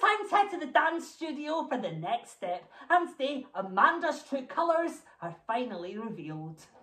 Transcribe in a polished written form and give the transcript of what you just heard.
time to head to the dance studio for the next step. And today, Amanda's true colours are finally revealed.